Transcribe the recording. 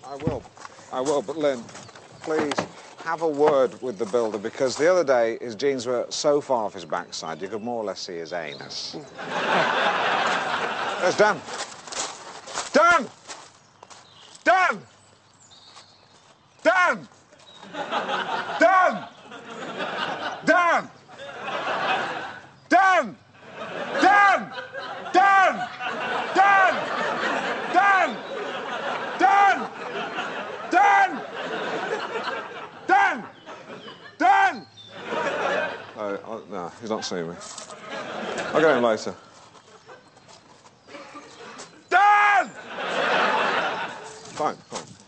I will, but Lynn, please have a word with the builder, because the other day his jeans were so far off his backside you could more or less see his anus. There's Dan. Dan! Dan! Dan! Dan! Dan! Dan! Dan! Dan! Dan! Dan! Dan! Dan! Dan! Dan! No, he's not seeing me. I'll get him later. Dan! Fine, fine.